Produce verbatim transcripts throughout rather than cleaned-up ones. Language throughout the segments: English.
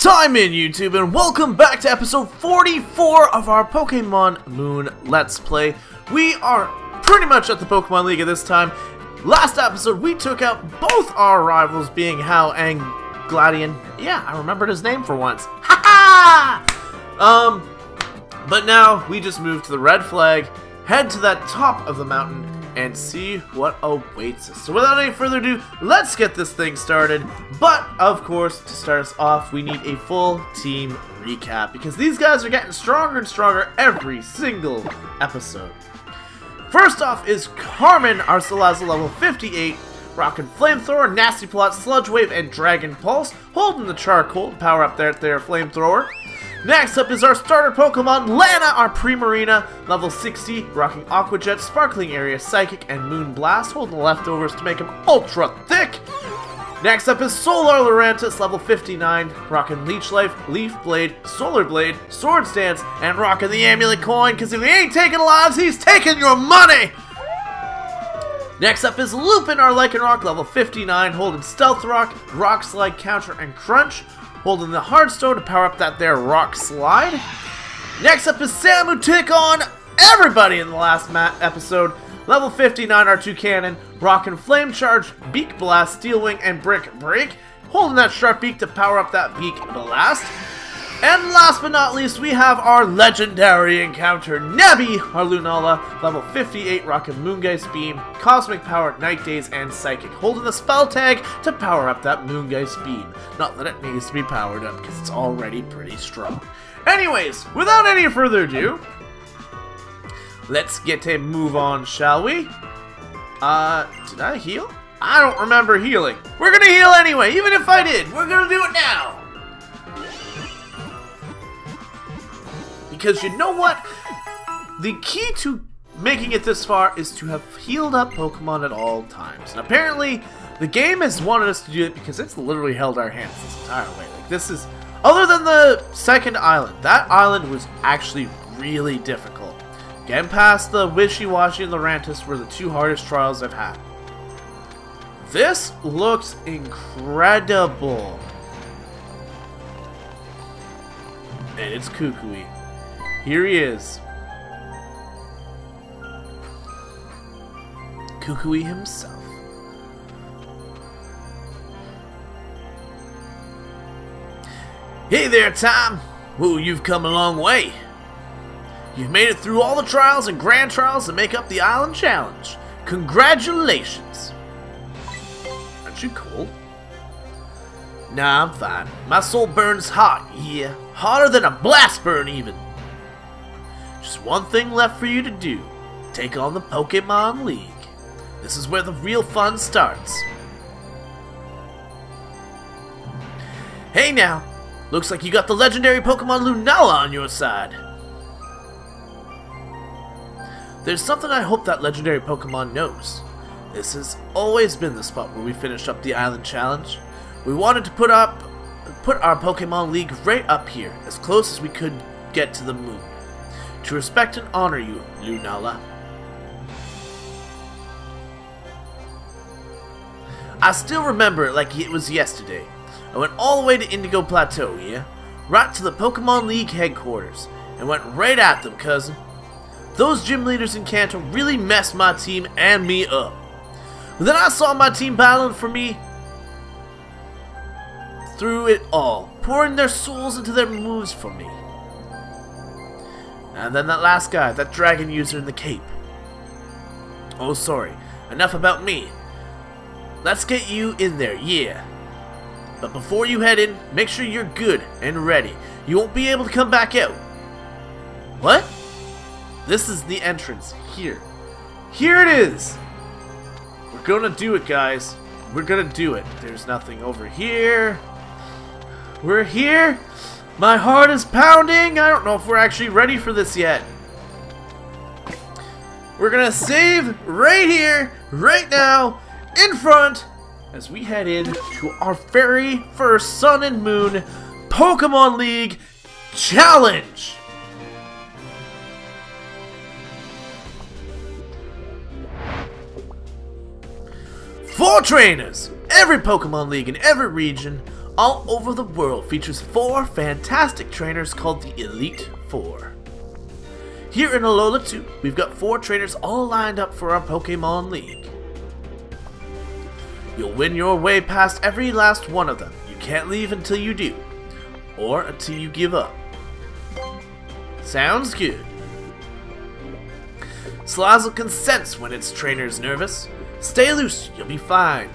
Time in, YouTube, and welcome back to episode forty-four of our Pokemon Moon Let's Play. We are pretty much at the Pokemon League at this time. Last episode, we took out both our rivals, being Hal and Gladian. Yeah, I remembered his name for once. Ha ha! Um, but now we just move to the red flag, head to that top of the mountain, and see what awaits us. So without any further ado, let's get this thing started. But, of course, to start us off, we need a full team recap, because these guys are getting stronger and stronger every single episode. First off is Carmen, our Salazzle level fifty-eight, rocking Flamethrower, Nasty Plot, Sludge Wave, and Dragon Pulse, holding the Charcoal to power up their, their Flamethrower. Next up is our starter Pokemon, Lana, our Primarina, level sixty, rocking Aqua Jet, Sparkling Area, Psychic, and Moon Blast, holding the leftovers to make him ultra thick. Next up is Solar Lurantis, level fifty-nine, rocking Leech Life, Leaf Blade, Solar Blade, Swords Dance, and rocking the Amulet Coin, because if he ain't taking lives, he's taking your money! Next up is Lupin, our Lycanroc, level fifty-nine, holding Stealth Rock, Rock Slide, Counter, and Crunch, holding the Hardstone to power up that there Rock Slide. Next up is Sam, who took on everybody in the last episode. Level fifty-nine, our Toucannon, rocking Flame Charge, Beak Blast, Steel Wing, and Brick Break, holding that Sharp Beak to power up that Beak Blast. And last but not least, we have our legendary encounter, Nebby, our Lunala, level fifty-eight, rocking Moongeist Beam, Cosmic Power, Night Daze, and Psychic, holding the spell tag to power up that Moongeist Beam. Not that it needs to be powered up, because it's already pretty strong. Anyways, without any further ado, let's get a move on, shall we? Uh, did I heal? I don't remember healing. We're gonna heal anyway, even if I did. We're gonna do it now. Because you know what? The key to making it this far is to have healed up Pokemon at all times. And apparently, the game has wanted us to do it because it's literally held our hands this entire way. Like, this is, other than the second island, that island was actually really difficult. Getting past the Wishy-Washy and Lurantis were the two hardest trials I've had. This looks incredible. And it's Kukui. Here he is. Kukui himself. Hey there, Tom! Whoa, you've come a long way. You've made it through all the trials and grand trials to make up the Island Challenge. Congratulations! Aren't you cold? Nah, I'm fine. My soul burns hot, yeah. Hotter than a blast burn, even. Just one thing left for you to do. Take on the Pokemon League. This is where the real fun starts. Hey now! Looks like you got the legendary Pokemon Lunala on your side. There's something I hope that legendary Pokemon knows. This has always been the spot where we finished up the Island Challenge. We wanted to put up, put our Pokemon League right up here, as close as we could get to the moon. To respect and honor you, Lunala. I still remember it like it was yesterday. I went all the way to Indigo Plateau, yeah? Right to the Pokemon League headquarters, and went right at them, cousin. Those gym leaders in Kanto really messed my team and me up. But then I saw my team battling for me through it all, pouring their souls into their moves for me. And then that last guy, that dragon user in the cape. Oh, sorry. Enough about me. Let's get you in there, yeah. But before you head in, make sure you're good and ready. You won't be able to come back out. What? This is the entrance. Here. Here it is! We're gonna do it, guys. We're gonna do it. There's nothing over here. We're here. My heart is pounding. I don't know if we're actually ready for this yet. We're gonna save right here, right now, in front, as we head in to our very first Sun and Moon Pokemon League Challenge. Four trainers, every Pokemon League in every region, all over the world features four fantastic trainers called the Elite Four. Here in Alola two, we've got four trainers all lined up for our Pokemon League. You'll win your way past every last one of them. You can't leave until you do, or until you give up. Sounds good. Salazzle can sense when its trainer's nervous. Stay loose, you'll be fine.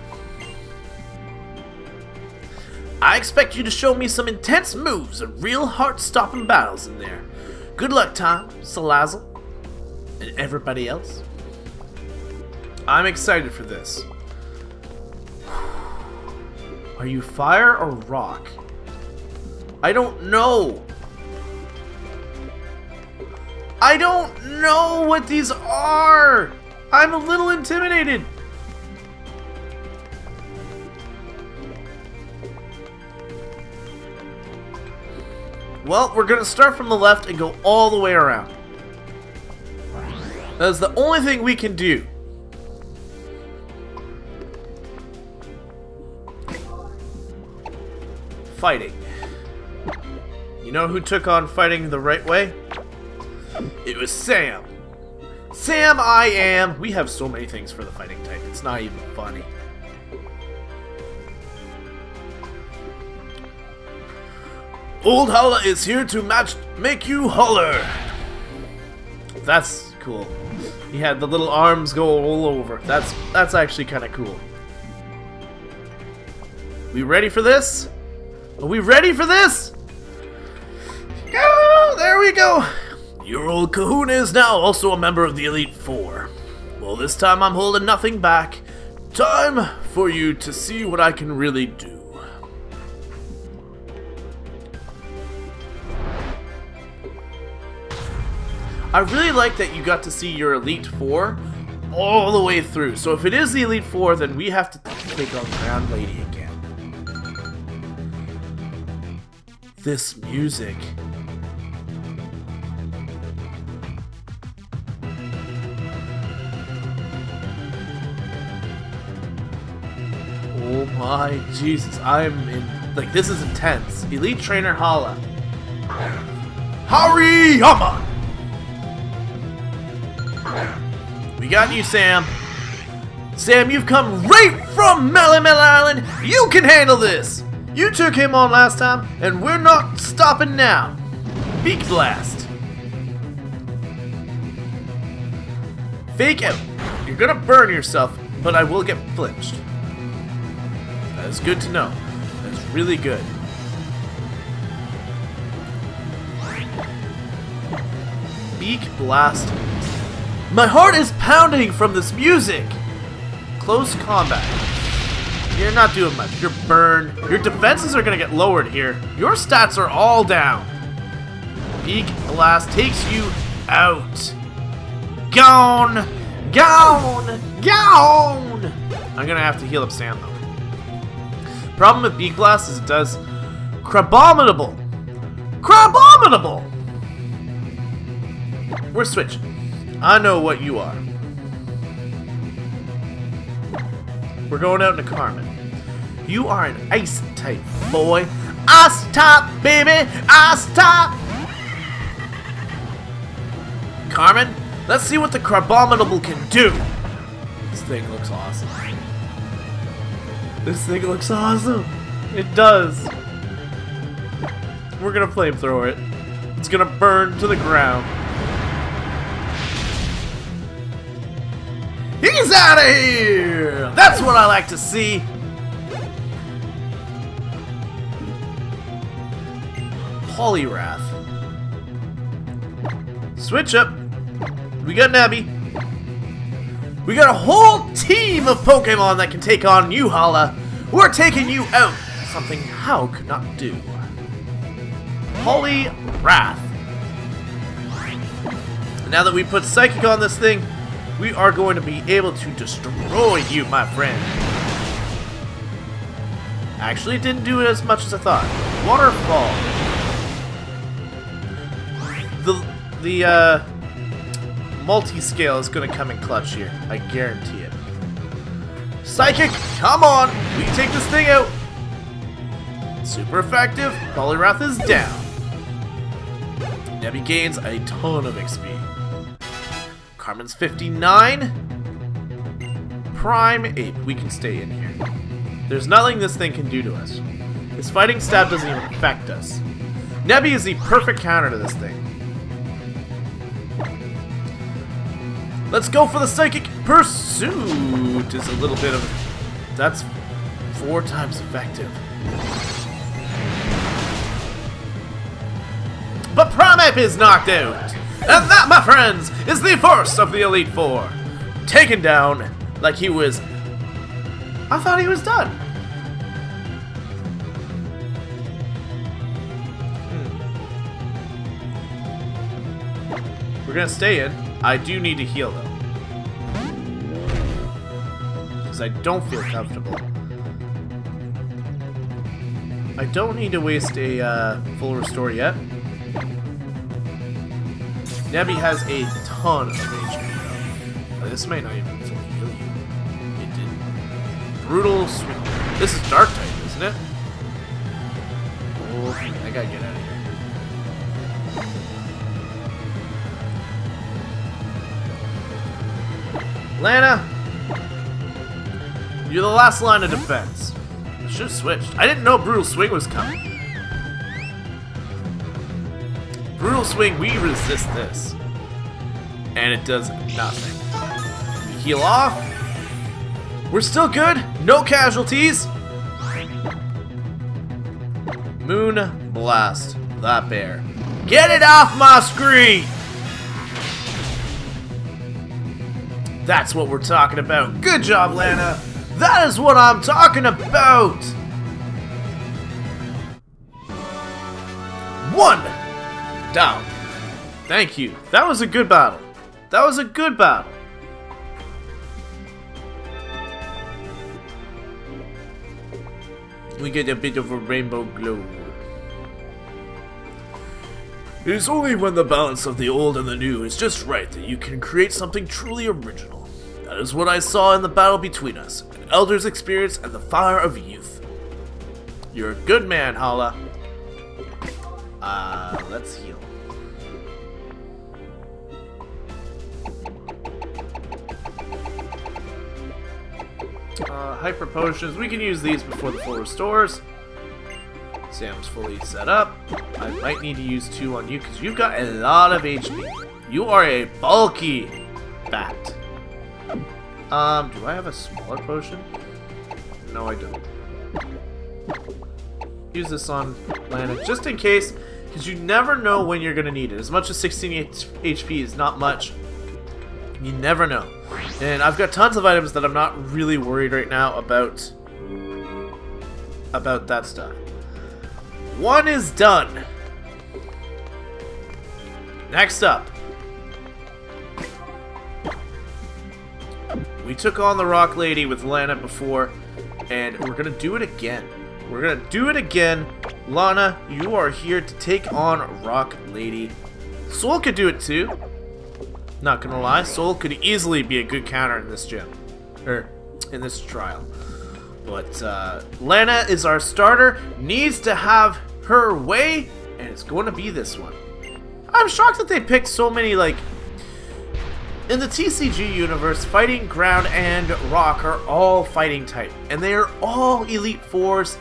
I expect you to show me some intense moves and real heart-stopping battles in there. Good luck, Tom, Salazzle, and everybody else. I'm excited for this. Are you fire or rock? I don't know. I don't know what these are. I'm a little intimidated. Well, we're gonna start from the left and go all the way around. That's the only thing we can do. Fighting. You know who took on fighting the right way? It was Sam. Sam I am. We have so many things for the fighting type. It's not even funny. Old Holla is here to match make you holler. That's cool. He had the little arms go all over. That's that's actually kind of cool. We ready for this? Are we ready for this? Go! There we go. Your old kahuna is now also a member of the Elite Four. Well, this time I'm holding nothing back. Time for you to see what I can really do. I really like that you got to see your Elite Four all the way through. So if it is the Elite Four, then we have to take on Ground Lady again. This music. Oh my Jesus, I'm in, like, this is intense. Elite Trainer Hala. Hariyama! We got you, Sam. Sam, you've come right from Melon Melon Island. You can handle this. You took him on last time, and we're not stopping now. Beak Blast. Fake out. You're gonna burn yourself, but I will get flinched. That is good to know. That's really good. Beak Blast. My heart is pounding from this music. Close combat. You're not doing much. You're burned. Your defenses are gonna get lowered here. Your stats are all down. Beak Blast takes you out. Gone. Gone. Gone. I'm gonna have to heal up Sam though. Problem with Beak Blast is it does Crabominable. Crabominable. We're switching. I know what you are. We're going out into Carmen. You are an ice type, boy. Ice top, baby! Ice top! Carmen, let's see what the Crabominable can do. This thing looks awesome. This thing looks awesome. It does. We're gonna flamethrower it. It's gonna burn to the ground. He's out of here! That's what I like to see. Poliwrath. Switch up. We got Nabby. We got a whole team of Pokemon that can take on you, Hala. We're taking you out. Something How could not do. Poliwrath. Now that we put Psychic on this thing, we are going to be able to destroy you, my friend. Actually, it didn't do it as much as I thought. Waterfall. The the uh, multi-scale is going to come in clutch here. I guarantee it. Psychic, come on! We can take this thing out. Super effective. Poliwrath is down. Nebby gains a ton of X P. Carmen's fifty-nine. Prime Ape. We can stay in here. There's nothing this thing can do to us. His fighting stab doesn't even affect us. Nebby is the perfect counter to this thing. Let's go for the Psychic Pursuit. Is a little bit of... That's four times effective. But Prime Ape is knocked out. And that, my friends, is the first of the Elite Four. Taken down like he was... I thought he was done. Hmm. We're gonna stay in. I do need to heal though. Because I don't feel comfortable. I don't need to waste a uh, full restore yet. Nebby has a ton of H P though. This may not even fully heal you. It didn't. Brutal Swing. This is Dark type, isn't it? Oh, I gotta get out of here. Lana! You're the last line of defense. I should have switched. I didn't know Brutal Swing was coming. Brutal Swing, we resist this. And it does nothing. We heal off. We're still good. No casualties. Moon Blast. That bear. Get it off my screen! That's what we're talking about. Good job, Lana. That is what I'm talking about. One. Down. Thank you. That was a good battle. That was a good battle. We get a bit of a rainbow glow. It is only when the balance of the old and the new is just right that you can create something truly original. That is what I saw in the battle between us, an elder's experience and the fire of youth. You're a good man, Hala. Uh, let's heal. Uh, hyper potions, we can use these before the full restores. Sam's fully set up. I might need to use two on you because you've got a lot of H P. You are a bulky bat. Um, do I have a smaller potion? No, I don't. Use this on Lana just in case, because you never know when you're going to need it. As much as sixteen H P is not much, you never know. And I've got tons of items that I'm not really worried right now about about that stuff. One is done. Next up, we took on the Rock Lady with Lana before, and we're gonna do it again. We're gonna do it again. Lana, you are here to take on Rock Lady. Soul could do it too. Not gonna lie, Soul could easily be a good counter in this gym, or in this trial. But uh, Lana is our starter, needs to have her way, and it's going to be this one. I'm shocked that they picked so many, like, in the T C G universe, Fighting, Ground, and Rock are all fighting type, and they are all Elite Fours.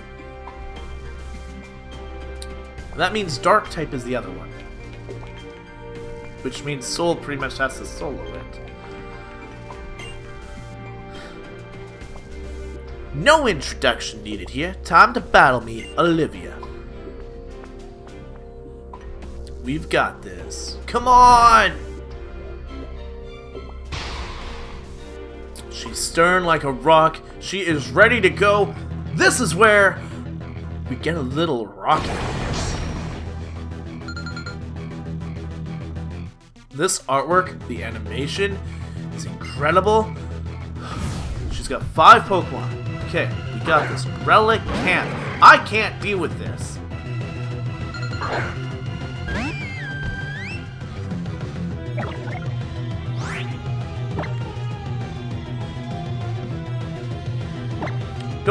That means Dark type is the other one. Which means Soul pretty much has to solo it. No introduction needed here. Time to battle me, Olivia. We've got this. Come on! She's stern like a rock. She is ready to go. This is where we get a little rocky. This artwork, the animation, is incredible. She's got five Pokemon. Okay, we got this. Relic can't. I can't deal with this.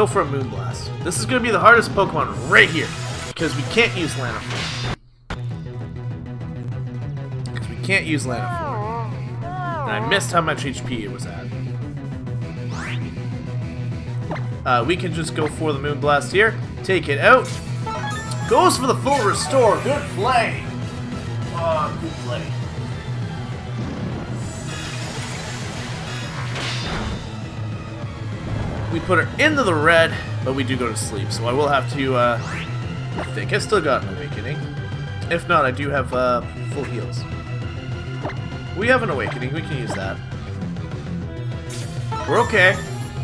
go for a Moonblast. This is going to be the hardest Pokemon right here, because we can't use Lanaform. Because we can't use Lanaform. And I missed how much H P it was at. Uh, we can just go for the Moonblast here, take it out. Goes for the full restore. Good play. Oh, good play. We put her into the red, but we do go to sleep, so I will have to, uh, I think I still got an Awakening. If not, I do have, uh, full heals. We have an Awakening, we can use that. We're okay.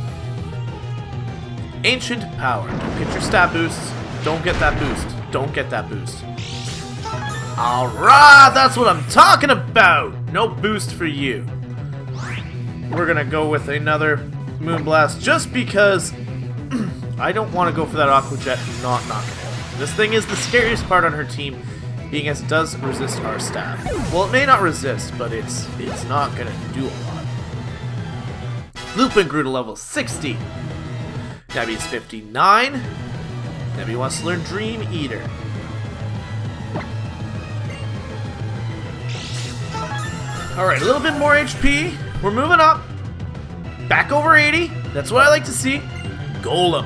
Ancient Power. Don't get your stat boosts. Don't get that boost. Don't get that boost. Alright, that's what I'm talking about! No boost for you. We're gonna go with another Moonblast just because I don't want to go for that Aqua Jet and not knock it out. This thing is the scariest part on her team, being as it does resist our stab. Well, it may not resist, but it's it's not gonna do a lot. Lupin grew to level sixty. Gabby's fifty-nine. Gabby wants to learn Dream Eater. Alright, a little bit more H P. We're moving up. Back over eighty. That's what I like to see. Golem.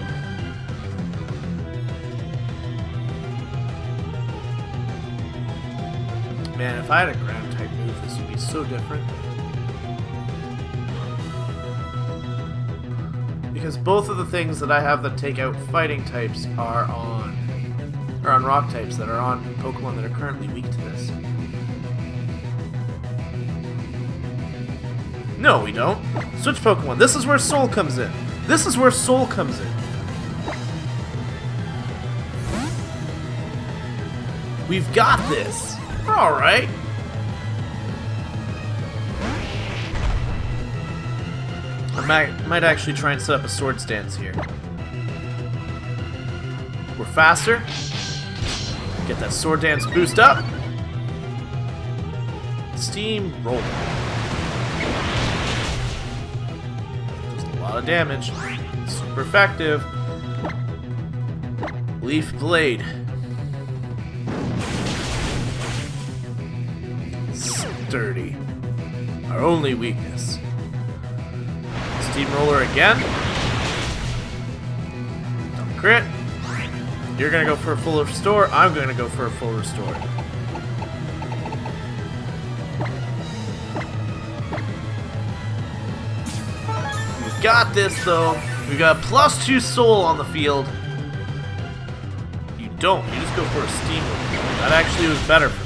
Man, if I had a ground type move, this would be so different. Because both of the things that I have that take out fighting types are on are on rock types that are on Pokemon that are currently weak to this. No, we don't. Switch Pokemon. This is where Soul comes in. This is where Soul comes in. We've got this. We're alright. I might, might actually try and set up a Swords Dance here. We're faster. Get that Sword Dance boost up. Steam Roller. Does a lot of damage. Super effective. Leaf Blade. Sturdy. Our only weakness. Steamroller again. Don't crit. You're gonna go for a full restore. I'm gonna go for a full restore. We've got this though. We got plus two soul on the field. You don't. You just go for a steamroller. That actually was better for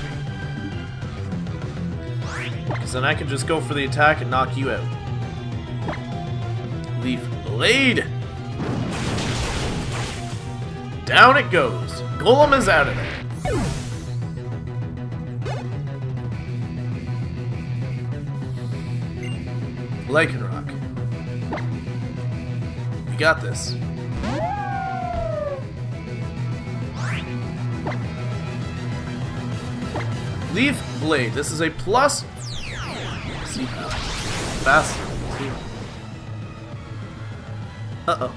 me. Because then I can just go for the attack and knock you out. Leaf Blade! Down it goes. Golem is out of there. Lycanroc. We got this. Leaf Blade. This is a plus. See how fast. Uh-oh.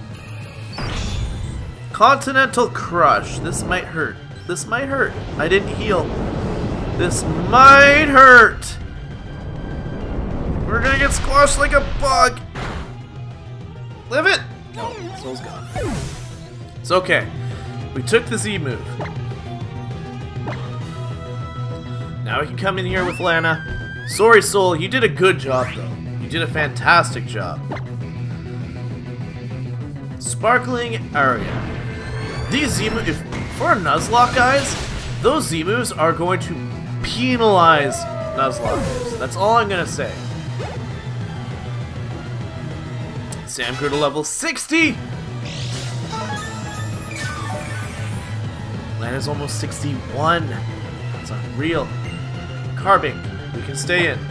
Continental Crush. This might hurt. This might hurt. I didn't heal. This might hurt. We're gonna get squashed like a bug. Live it! No, soul's gone. It's okay. We took the Z move. Now we can come in here with Lana. Sorry, Soul. You did a good job, though. You did a fantastic job. Sparkling Aria. These Z-moves, if for a Nuzlocke, guys, those Z-moves are going to penalize Nuzlocke moves. That's all I'm gonna say. Sam grew to level sixty! Lana's almost sixty-one. That's unreal. Carbink, we can stay in.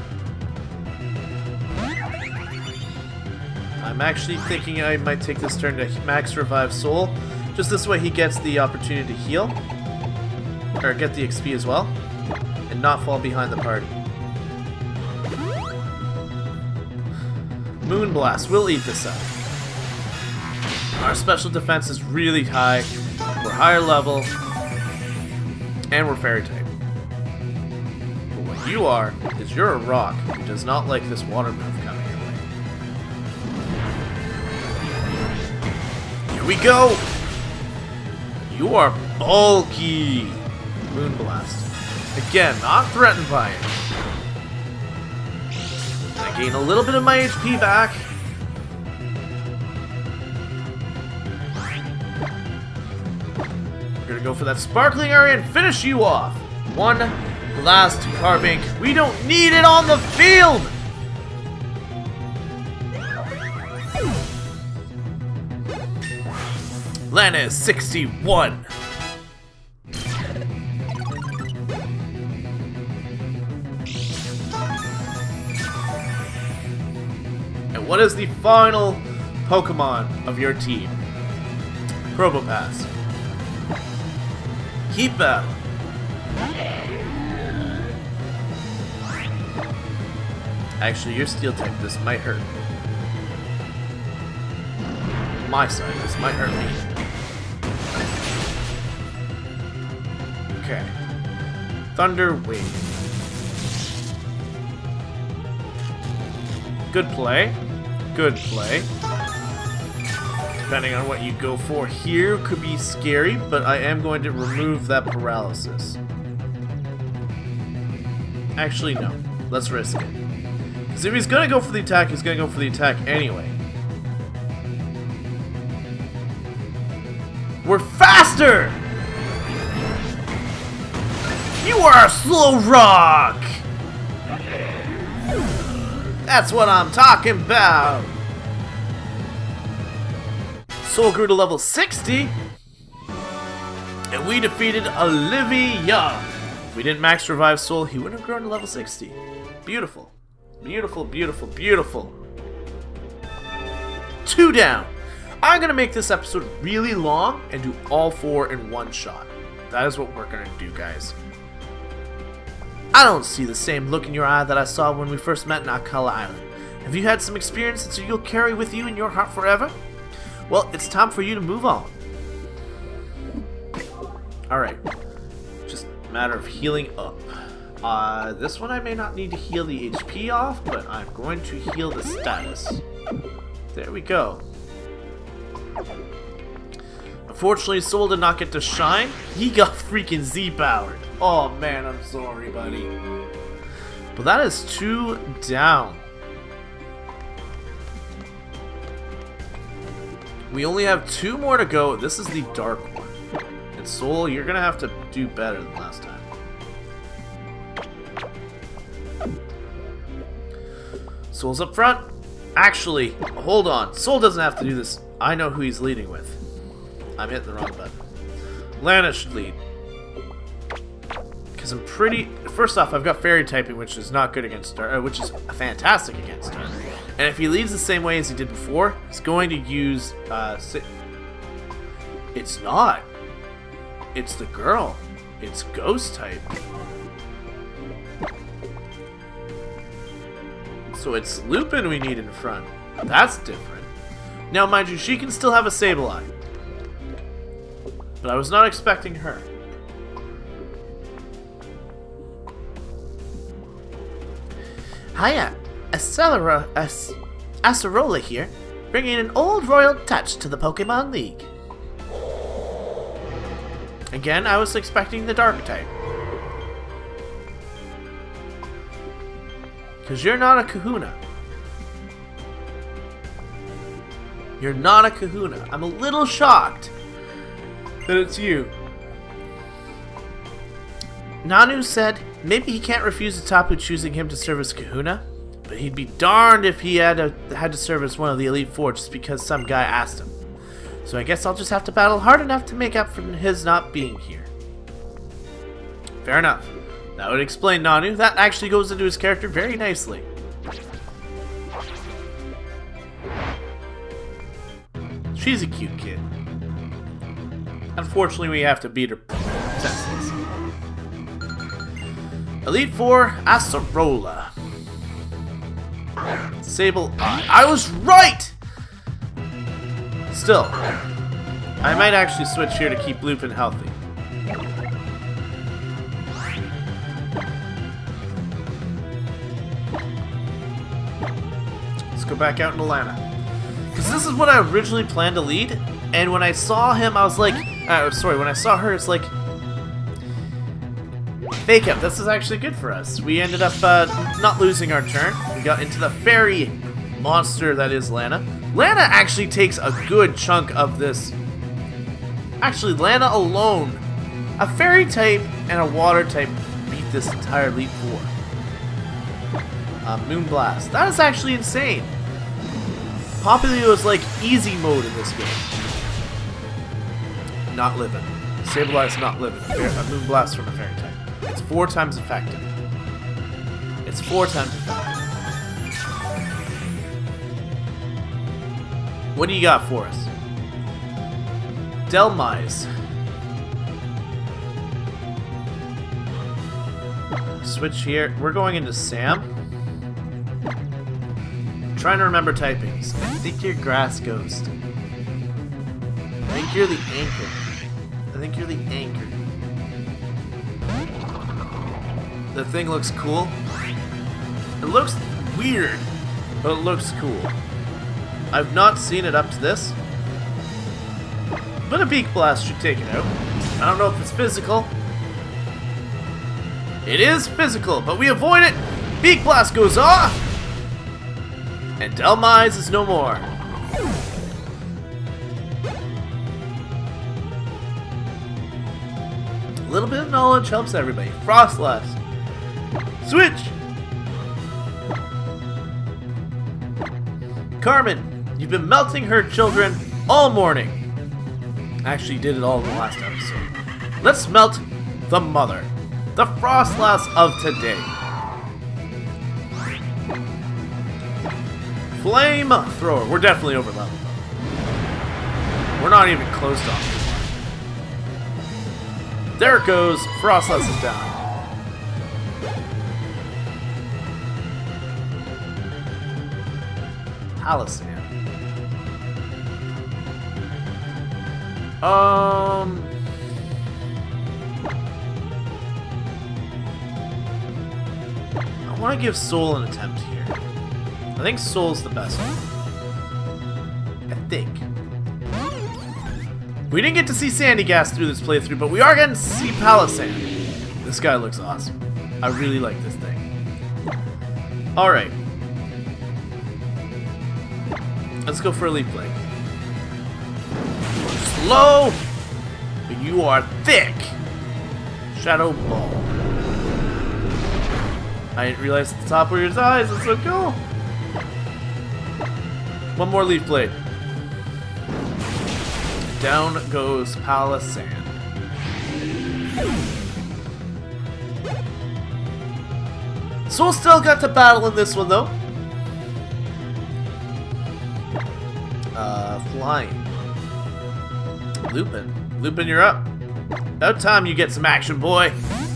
I'm actually thinking I might take this turn to max revive Soul. Just this way he gets the opportunity to heal. Or get the X P as well. And not fall behind the party. Moonblast, we'll eat this up. Our special defense is really high. We're higher level. And we're fairy type. But what you are, is you're a rock who does not like this water move coming your way. Here we go! You are bulky! Moonblast. Again, not threatened by it. I gain a little bit of my H P back. We're gonna go for that sparkling area and finish you off. One last Carbink. We don't need it on the field! Lana is sixty-one. And what is the final Pokemon of your team? Probopass. Keep battle. Actually, you're Steel type. This might hurt. My side. This might hurt me. Okay. Thunder Wave. Good play. Good play. Depending on what you go for here, could be scary, but I am going to remove that paralysis. Actually, no. Let's risk it. Because if he's going to go for the attack, he's going to go for the attack anyway. We're faster! You are a slow rock! That's what I'm talking about! Soul grew to level sixty, and we defeated Olivia. If we didn't max revive Soul, he wouldn't have grown to level sixty. Beautiful. Beautiful, beautiful, beautiful. Two down. I'm going to make this episode really long and do all four in one shot. That is what we're going to do, guys. I don't see the same look in your eye that I saw when we first met in Alola Island. Have you had some experiences that you'll carry with you in your heart forever? Well, it's time for you to move on. Alright. Just a matter of healing up. Uh, this one I may not need to heal the H P off, but I'm going to heal the status. There we go. Unfortunately, Soul did not get to shine. He got freaking Z-powered. Oh man, I'm sorry, buddy. But that is two down. We only have two more to go. This is the dark one. And Soul, you're gonna have to do better than last time. Soul's up front. Actually, hold on. Soul doesn't have to do this. I know who he's leading with. I'm hitting the wrong button. Lana should lead. Because I'm pretty... First off, I've got Fairy typing, which is not good against Dark, uh, which is fantastic against Dark. And if he leads the same way as he did before, he's going to use... Uh, si it's not. It's the girl. It's Ghost type. So it's Lupin we need in front. That's different. Now, mind you, she can still have a Sableye. But I was not expecting her. Hiya, Accelera, Ac Acerola here, bringing an old royal touch to the Pokemon League. Again, I was expecting the Dark type. Because you're not a Kahuna. You're not a Kahuna. I'm a little shocked that it's you. Nanu said maybe he can't refuse Tapu choosing him to serve as Kahuna, but he'd be darned if he had to, had to serve as one of the Elite Four just because some guy asked him. So I guess I'll just have to battle hard enough to make up for his not being here. Fair enough. That would explain Nanu. That actually goes into his character very nicely. She's a cute kid. Unfortunately, we have to beat her senseless. Elite Four, Acerola. Sable Eye. I was right! Still, I might actually switch here to keep Lupin healthy. Let's go back out into Lana. Because this is what I originally planned to lead, and when I saw him, I was like, uh, sorry, when I saw her, it's like, fake out. This is actually good for us. We ended up uh, not losing our turn. We got into the fairy monster that is Lana. Lana actually takes a good chunk of this. Actually, Lana alone, a fairy type and a water type beat this entire Elite Four. Uh, Moonblast. That is actually insane. Populio is like easy mode in this game. Not living. Stabilize, not living. A Moonblast from a fairy type. It's four times effective. It's four times effective. What do you got for us? Delmise. Switch here. We're going into Sam. I'm trying to remember typings. I think you're Grass Ghost. I think you're the Anchor. I think you're the Anchor. The thing looks cool. It looks weird, but it looks cool. I've not seen it up to this, but a Beak Blast should take it out. I don't know if it's physical. It is physical, but we avoid it. Beak Blast goes off, and Delmise is no more. A little bit of knowledge helps everybody. Frostlass. Switch! Carmen, you've been melting her children all morning. Actually, you did it all in the last episode. Let's melt the mother. The Frostlass of today. Flame Thrower. We're definitely over level. We're not even close to off. There it goes. Frostlass is down. Palisand. Um. I want to give Soul an attempt here. I think Soul's the best one. I think. We didn't get to see Sandygas through this playthrough, but we are getting to see Palisand. This guy looks awesome. I really like this thing. Alright. Let's go for a Leaf Blade. Slow, but you are thick. Shadow Ball. I didn't realize at the top were your eyes. That's so cool. One more Leaf Blade. Down goes Palisand. Soul still got to battle in this one though. Uh, flying. Lupin. Lupin, you're up. About time you get some action, boy.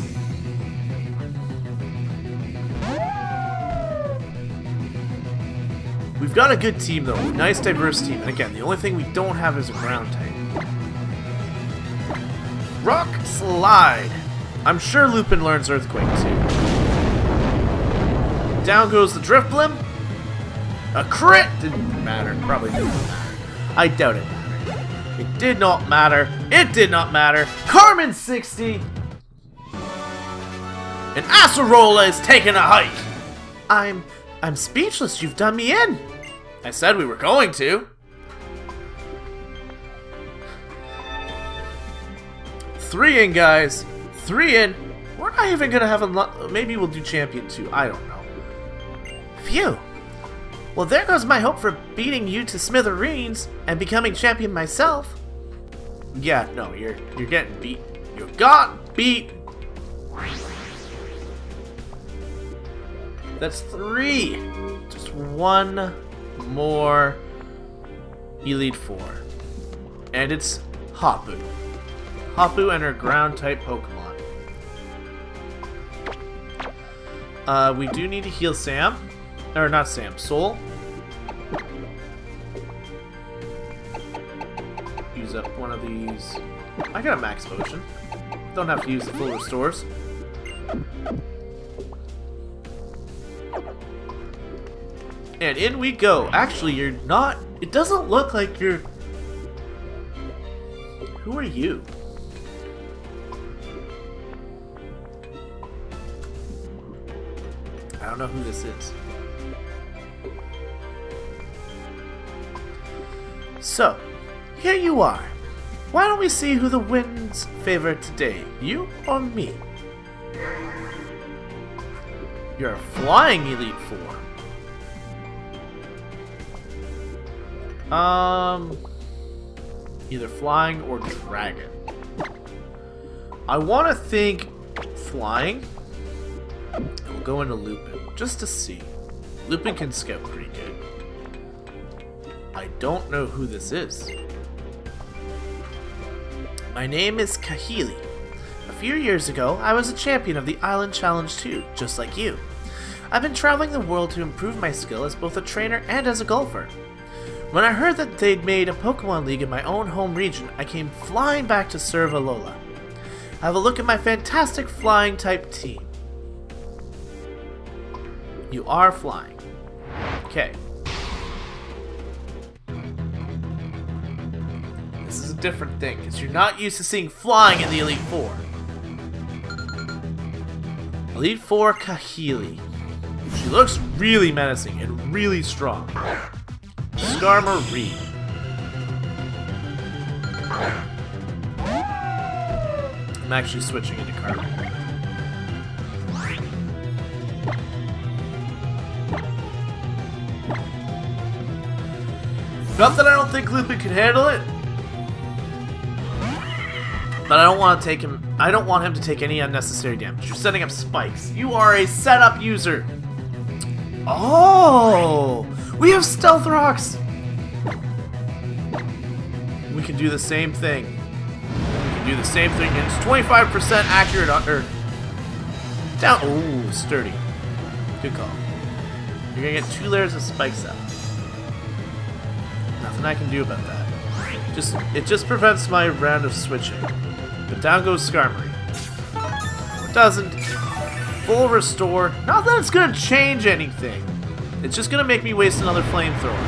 We've got a good team, though. Nice, diverse team. And again, the only thing we don't have is a ground type. Rock Slide. I'm sure Lupin learns Earthquake, too. Down goes the Drifblim. A crit! Didn't matter. Probably didn't matter. I doubt it mattered. It did not matter. It did not matter. Carmen sixty. And Acerola is taking a hike. I'm... I'm speechless. You've done me in. I said we were going to. Three in, guys. Three in. We're not even going to have a... Maybe we'll do Champion two. I don't know. Phew. Well, there goes my hope for beating you to smithereens and becoming champion myself. Yeah, no, you're you're getting beat. You got beat. That's three. Just one more Elite Four. And it's Hapu. Hapu and her ground type Pokemon. Uh, we do need to heal Sam. Or not Sam, Soul. use up one of these. I got a max potion. Don't have to use the full restores. And in we go. Actually, you're not... It doesn't look like you're... Who are you? I don't know who this is. So, here you are. Why don't we see who the wind's favor today? You or me? You're a flying Elite Four. Um, either flying or dragon. I want to think flying. And we'll go into Lupin just to see. Lupin can scout pretty good. I don't know who this is. My name is Kahili. A few years ago, I was a champion of the Island Challenge two, just like you. I've been traveling the world to improve my skill as both a trainer and as a golfer. When I heard that they'd made a Pokemon League in my own home region, I came flying back to serve Alola. Have a look at my fantastic flying type team. You are flying. Okay. This is a different thing, because you're not used to seeing flying in the Elite Four. Elite Four Kahili. She looks really menacing and really strong. Skarmory. I'm actually switching into Carly. Not that I don't think Lupin can handle it, but I don't want to take him. I don't want him to take any unnecessary damage. You're setting up spikes. You are a setup user. Oh, we have stealth rocks. We can do the same thing. We can do the same thing. And it's twenty-five percent accurate on her. Down. Oh, sturdy. Good call. You're gonna get two layers of spikes out. Nothing I can do about that. Just it just prevents my round of switching. But down goes Skarmory. Doesn't. Full restore. Not that it's gonna change anything. It's just gonna make me waste another flamethrower.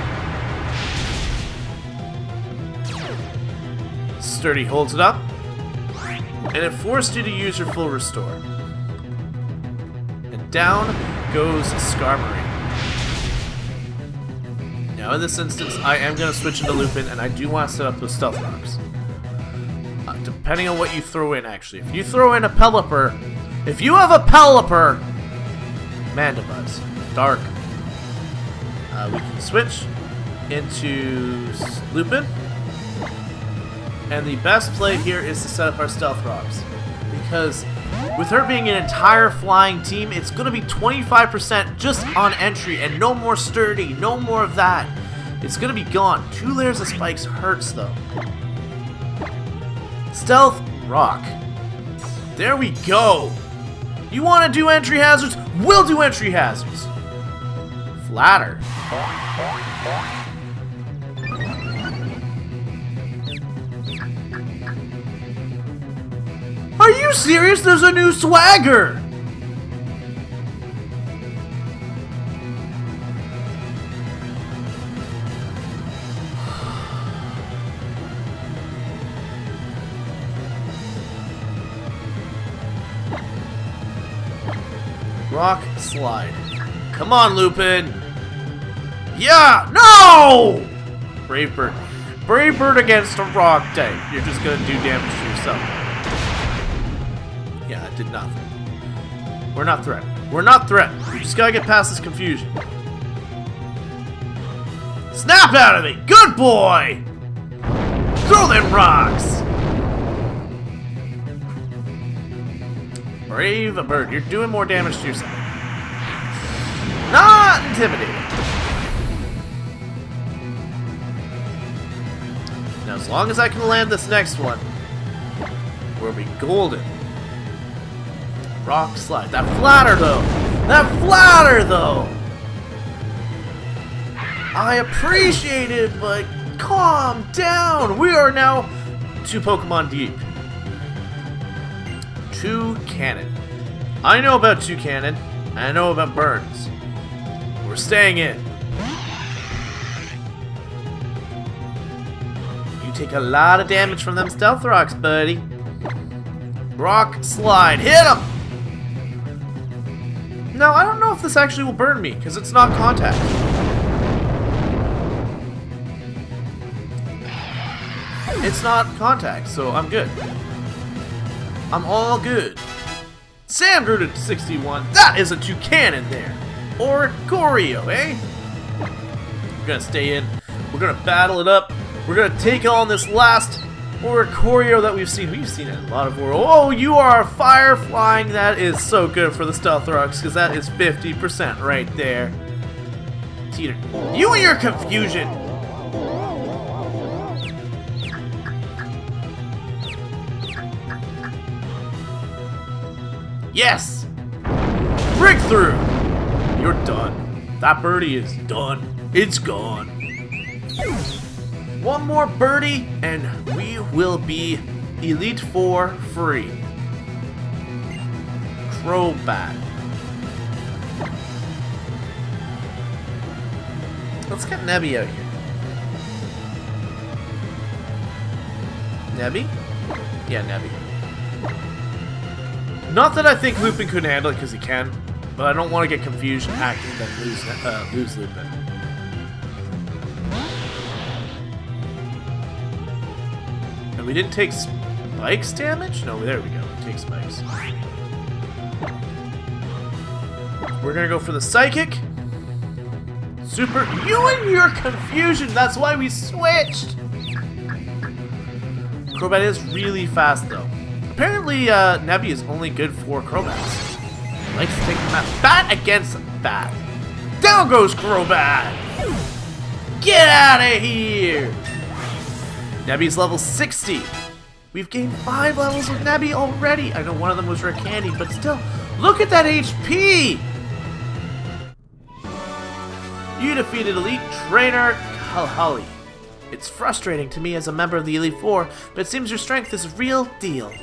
Sturdy holds it up. And it forced you to use your full restore. And down goes Skarmory. Now in this instance, I am going to switch into Lupin, and I do want to set up those stealth rocks. Uh, depending on what you throw in, actually. If you throw in a Pelipper, if you have a Pelipper, Mandibuzz, Dark, uh, we can switch into Lupin. And the best play here is to set up our stealth rocks. Because with her being an entire flying team, it's going to be twenty-five percent just on entry and no more sturdy, no more of that. It's going to be gone. Two layers of spikes hurts though. Stealth rock. There we go. You want to do entry hazards? We'll do entry hazards. Flatter. Are you serious? There's a new swagger! Rock slide. Come on, Lupin! Yeah! No! Brave Bird. Brave Bird against a rock type. You're just gonna do damage to yourself. Yeah, it did nothing. We're not threatened. We're not threatened. We just gotta get past this confusion. Snap out of it! Good boy! Throw them rocks! Brave a bird. You're doing more damage to yourself. Not intimidating. Now, as long as I can land this next one, we'll be golden. Rock slide. That flatter though! That flatter though! I appreciate it, but Calm down! We are now two Pokemon deep. Two Cannon. I know about Two Cannon. I know about Burns. We're staying in. You take a lot of damage from them Stealth Rocks, buddy. Rock Slide. Hit him! Now, I don't know if this actually will burn me, because it's not contact. It's not contact, so I'm good. I'm all good. Sam grew to sixty-one. That is a Two Cannon there. Or Goryo, eh? We're gonna stay in. We're gonna battle it up. We're gonna take on this last Oricorio that we've seen. We've seen it in a lot of worlds. Oh, you are fire flying. That is so good for the Stealth Rocks, because that is fifty percent right there. Teeter. You and your confusion. Yes! Breakthrough! You're done. That birdie is done. It's gone. One more birdie, and we will be Elite Four free. Crobat. Let's get Nebby out here. Nebby? Yeah, Nebby. Not that I think Lupin couldn't handle it, because he can, but I don't want to get confused acting then lose, uh, lose Lupin. And we didn't take Spikes damage? No, there we go. We take Spikes. We're gonna go for the Psychic. Super. You and your confusion! That's why we switched! Crobat is really fast, though. Apparently, uh, Nebby is only good for Crobats. Likes to take the map. Bat against Bat. Down goes Crobat! Get out of here! Nebby's level sixty. We've gained five levels with Nebby already. I know one of them was Rare Candy, but still, look at that H P! You defeated Elite Trainer Kalhali. It's frustrating to me as a member of the Elite Four, but it seems your strength is a real deal.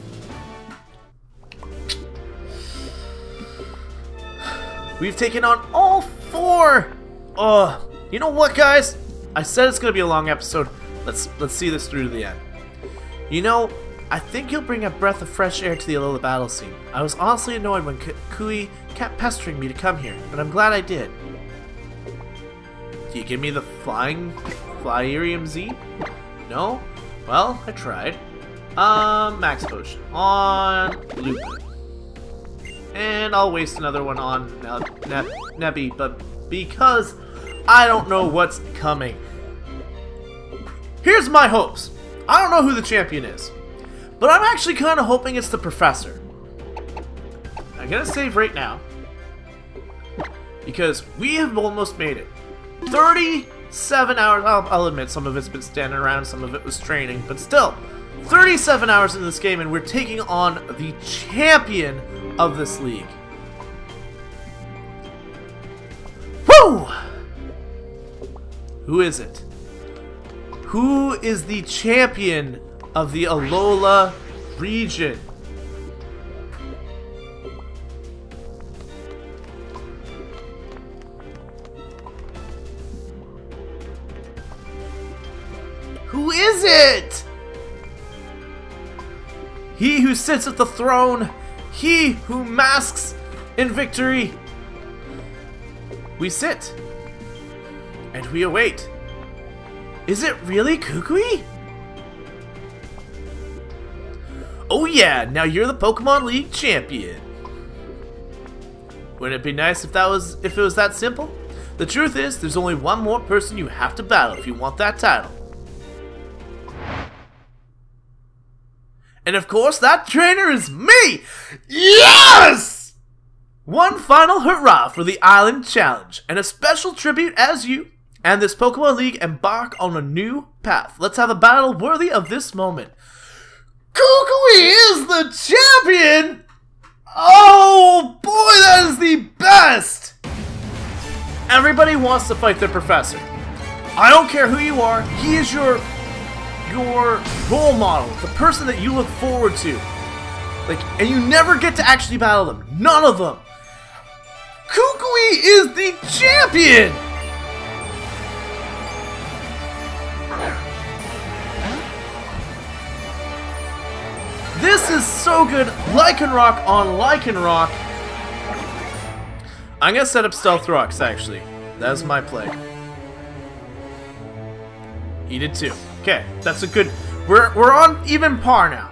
We've taken on all four! Ugh. You know what, guys? I said it's gonna be a long episode. Let's let's see this through to the end. You know, I think you'll bring a breath of fresh air to the Alola battle scene. I was honestly annoyed when Kui kept pestering me to come here, but I'm glad I did. Do you give me the flying Flyarium Z? No? Well, I tried. Um, Max Potion on Lupin. And I'll waste another one on ne Nebby, but because I don't know what's coming. Here's my hopes. I don't know who the champion is, but I'm actually kind of hoping it's the Professor. I'm gonna save right now, because we have almost made it. thirty-seven hours, I'll, I'll admit some of it's been standing around, some of it was training, but still, thirty-seven hours in this game and we're taking on the champion of this league. Woo! Who is it? Who is the champion of the Alola region? Who is it? He who sits at the throne, he who masks in victory. We sit, and we await. Is it really Kukui? Oh yeah, now you're the Pokemon League champion. Wouldn't it be nice if that was if it was that simple? The truth is, there's only one more person you have to battle if you want that title. And of course, that trainer is me! Yes! One final hurrah for the Island Challenge, and a special tribute as you and this Pokemon League embark on a new path. Let's have a battle worthy of this moment. Kukui is the champion! Oh boy, that is the best! Everybody wants to fight the Professor. I don't care who you are. He is your your role model, the person that you look forward to. Like, and you never get to actually battle them. None of them. Kukui is the champion! This is so good. Lycanroc on Lycanroc. I'm gonna set up Stealth Rocks, actually. That's my play. He did too. Okay, that's a good... We're, we're on even par now.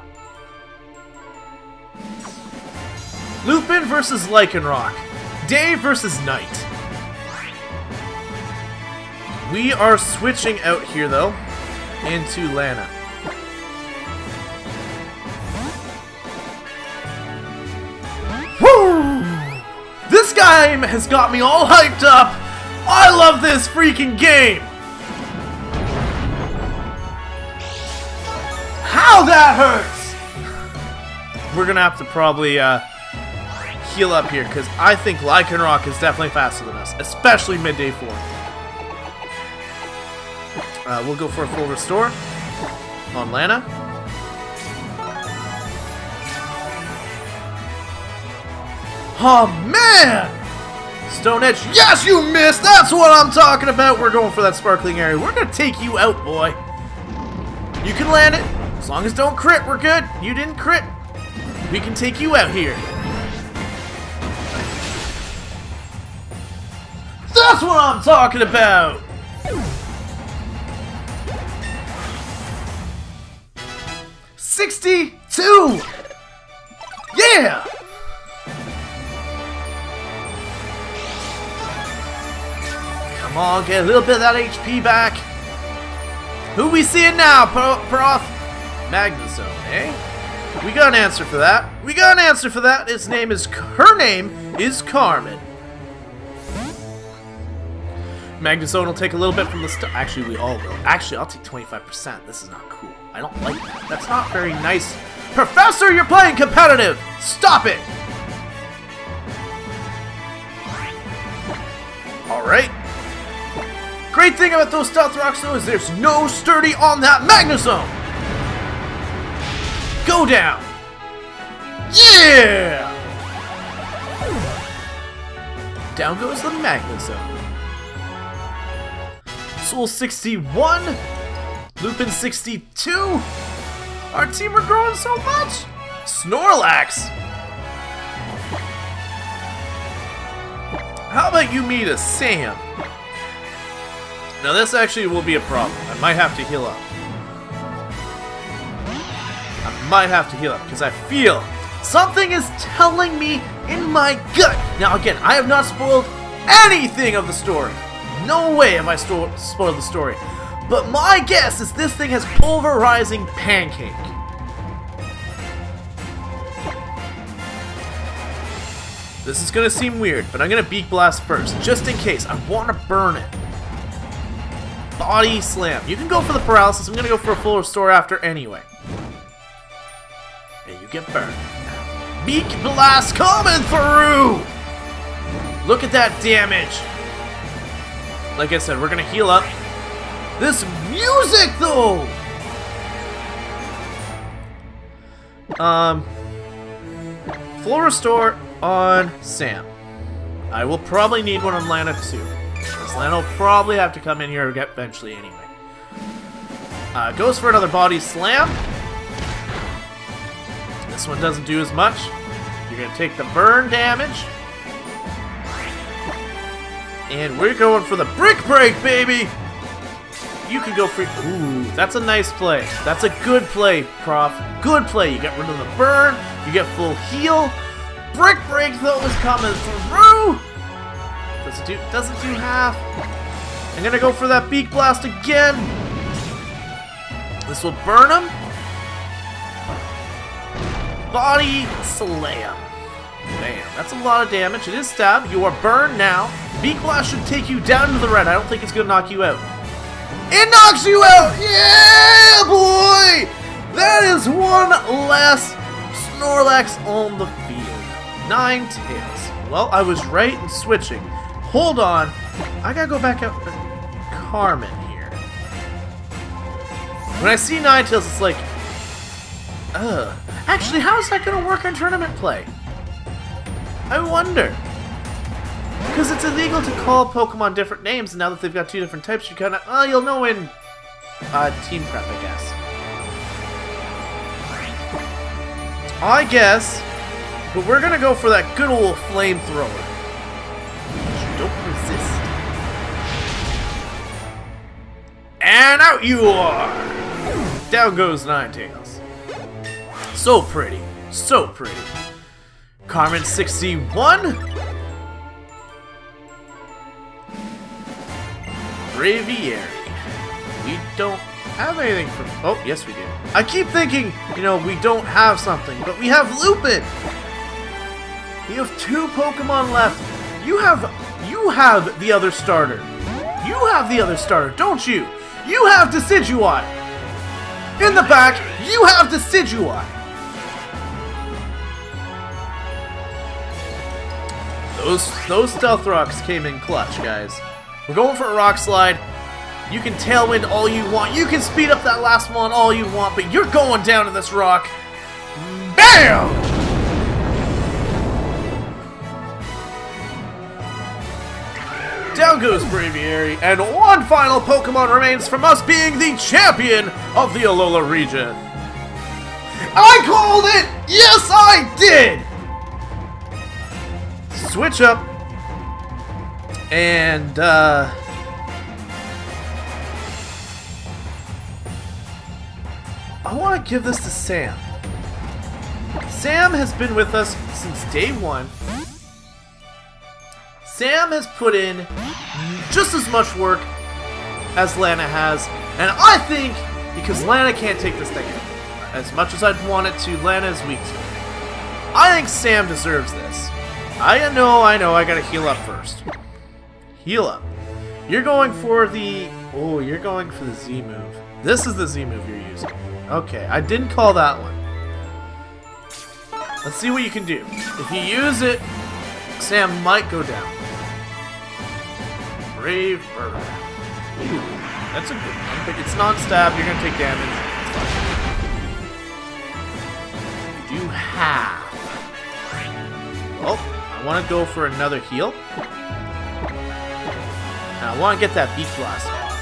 Lupin versus Lycanroc. Day versus night. We are switching out here, though, into Lana. Woo! This game has got me all hyped up. I love this freaking game. How that hurts! We're gonna have to probably uh, heal up here, because I think Lycanroc is definitely faster than us, especially midday four. Uh, we'll go for a full restore on Lana. Oh man! Stone Edge, yes you missed! That's what I'm talking about! We're going for that sparkling area. We're gonna take you out, boy. You can land it. As long as don't crit, we're good. You didn't crit. We can take you out here. That's what I'm talking about! sixty-two! Yeah! Come on, get a little bit of that H P back. Who we seeing now, Prof? Magnezone, eh? We got an answer for that. We got an answer for that. His name is... Her name is Carmen. Magnezone will take a little bit from the start. Actually, we all will. Actually, I'll take twenty-five percent. This is not cool. I don't like that. That's not very nice. Professor, you're playing competitive! Stop it! Alright. Great thing about those Stealth Rocks, though, is there's no sturdy on that Magnezone! Go down! Yeah! Down goes the Magnezone. Soul sixty-one. Lupin sixty-two. Our team are growing so much. Snorlax. How about you meet a Sam? Now this actually will be a problem. I might have to heal up. I might have to heal up because I feel something is telling me in my gut. Now again, I have not spoiled anything of the story. No way have I sto spoiled the story. But my guess is this thing has pulverizing pancake. This is gonna seem weird, but I'm gonna Beak Blast first, just in case. I want to burn it. Body Slam. You can go for the paralysis. I'm gonna go for a full restore after anyway. And you get burned. Beak Blast coming through! Look at that damage. Like I said, we're gonna heal up. This music, though! Um, full restore on Sam. I will probably need one on Lana, too. Because Lana will probably have to come in here eventually anyway. Uh, goes for another Body Slam. This one doesn't do as much. You're gonna take the burn damage. And we're going for the Brick Break, baby! You can go for... Ooh, that's a nice play. That's a good play, Prof. Good play. You get rid of the burn. You get full heal. Brick Break, though, is coming through. Doesn't do, doesn't do half. I'm going to go for that Beak Blast again. This will burn him. Body Slam. Bam. That's a lot of damage. It is stab. You are burned now. Beak Blast should take you down to the red. I don't think it's going to knock you out. It knocks you out! Yeah, boy! That is one less Snorlax on the field. Nine tails. Well, I was right in switching. Hold on. I gotta go back out to Carmen here. When I see Ninetales, it's like, ugh. Actually, how is that gonna work in tournament play? I wonder. Because it's illegal to call Pokemon different names, and now that they've got two different types, you kind of, oh, you'll know in uh, Team Prep, I guess. I guess, but we're gonna go for that good old flamethrower. Don't resist. And out you are! Down goes Ninetales. So pretty. So pretty. Carmen sixty-one. Braviary. We don't have anything from... Oh, yes we do. I keep thinking, you know, we don't have something, but we have Lupin! You have two Pokemon left. You have... You have the other starter. You have the other starter, don't you? You have Decidueye! In the back, you have Decidueye! Those, those Stealth Rocks came in clutch, guys. We're going for a Rock Slide. You can Tailwind all you want. You can speed up that last one all you want, but you're going down to this rock. BAM! Down goes Braviary, and one final Pokemon remains from us being the champion of the Alola region. I called it! Yes, I did! Switch up. And, uh... I want to give this to Sam. Sam has been with us since day one. Sam has put in just as much work as Lana has, and I think, because Lana can't take this thing out, as much as I'd want it to, Lana is weak to it. I think Sam deserves this. I know, I know, I gotta heal up first. Heal up. You're going for the... Oh, you're going for the Z move. This is the Z move you're using. Okay, I didn't call that one. Let's see what you can do. If you use it, Sam might go down. Brave Bird. Ooh, that's a good one. But it's non-stab, you're gonna take damage. It's fine. You do have... Oh, I want to go for another heal. And I want to get that Beak Blast off.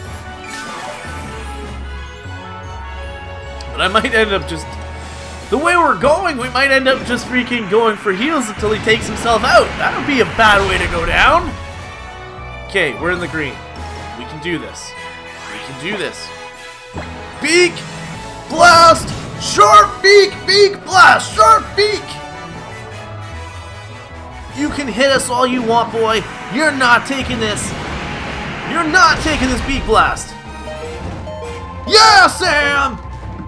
But I might end up just... The way we're going, we might end up just freaking going for heals until he takes himself out. That would be a bad way to go down. Okay, we're in the green. We can do this. We can do this. Beak! Blast! Sharp Beak! Beak Blast! Sharp Beak! You can hit us all you want, boy. You're not taking this. You're not taking this Beak Blast. Yeah, Sam!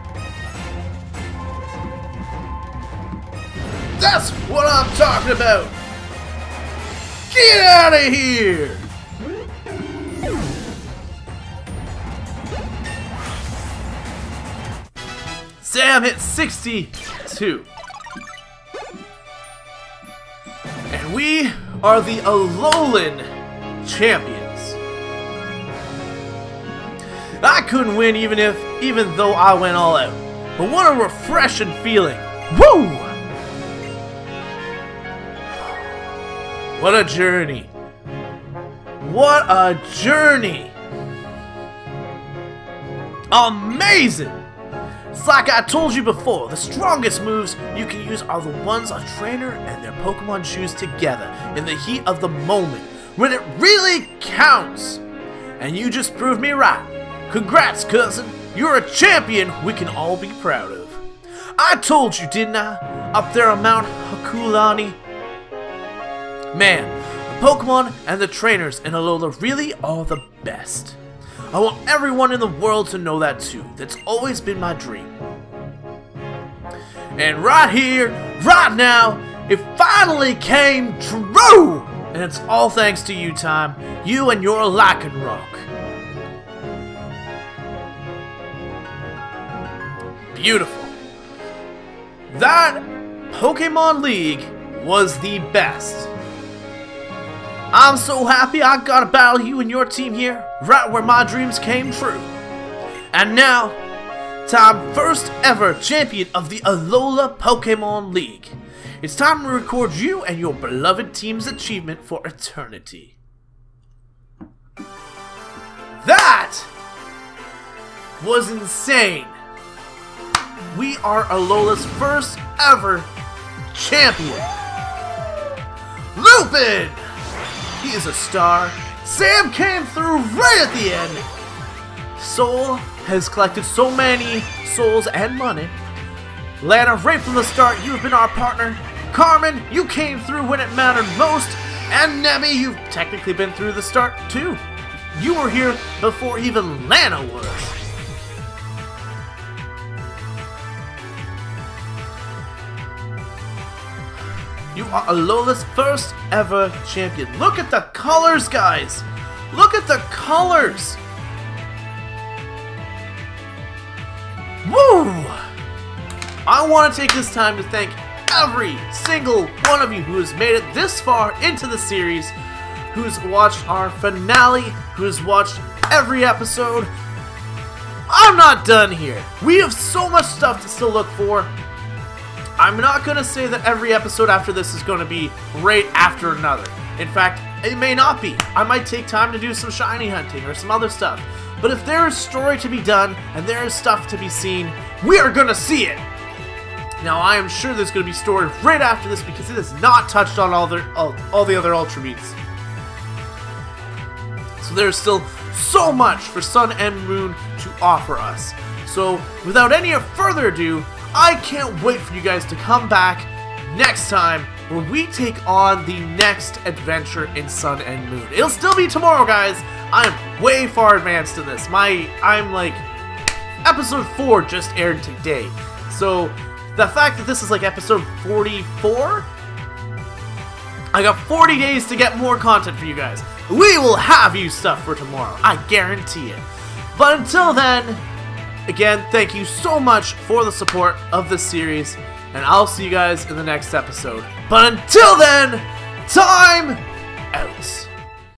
That's what I'm talking about! Get out of here! Sam hit sixty-two. And we are the Alolan champions. I couldn't win even if, even though I went all out. But what a refreshing feeling. Woo! What a journey. What a journey. Amazing. It's like I told you before, the strongest moves you can use are the ones a trainer and their Pokemon choose together in the heat of the moment, when it really counts. And you just proved me right. Congrats, cousin. You're a champion we can all be proud of. I told you, didn't I? Up there on Mount Hakulani. Man, the Pokemon and the trainers in Alola really are the best. I want everyone in the world to know that too. That's always been my dream. And right here, right now, it finally came true! And it's all thanks to you, Time. You and your Lycanroc. Beautiful. That Pokemon League was the best. I'm so happy I got to battle you and your team here, right where my dreams came true. And now, two-time first ever champion of the Alola Pokemon League. It's time to record you and your beloved team's achievement for eternity. That was insane. We are Alola's first ever champion. Lupin! He is a star. Sam came through right at the end. Soul has collected so many souls and money. Lana, right from the start, you have been our partner. Carmen, you came through when it mattered most. And Nemi, you've technically been through the start too. You were here before even Lana was. You are Alola's first ever champion. Look at the colors, guys! Look at the colors! Woo! I want to take this time to thank every single one of you who has made it this far into the series, who's watched our finale, who's watched every episode. I'm not done here. We have so much stuff to still look for. I'm not going to say that every episode after this is going to be right after another. In fact, it may not be. I might take time to do some shiny hunting or some other stuff. But if there is story to be done and there is stuff to be seen, we are going to see it. Now, I am sure there's going to be story right after this because it has not touched on all the, all, all the other Ultra Beats. So there's still so much for Sun and Moon to offer us. So, without any further ado, I can't wait for you guys to come back next time where we take on the next adventure in Sun and Moon. It'll still be tomorrow, guys. I'm way far advanced in this. My, I'm like, episode four just aired today. So, the fact that this is like episode forty-four, I got forty days to get more content for you guys. We will have you stuff for tomorrow. I guarantee it. But until then, again, thank you so much for the support of this series, and I'll see you guys in the next episode. But until then, time out!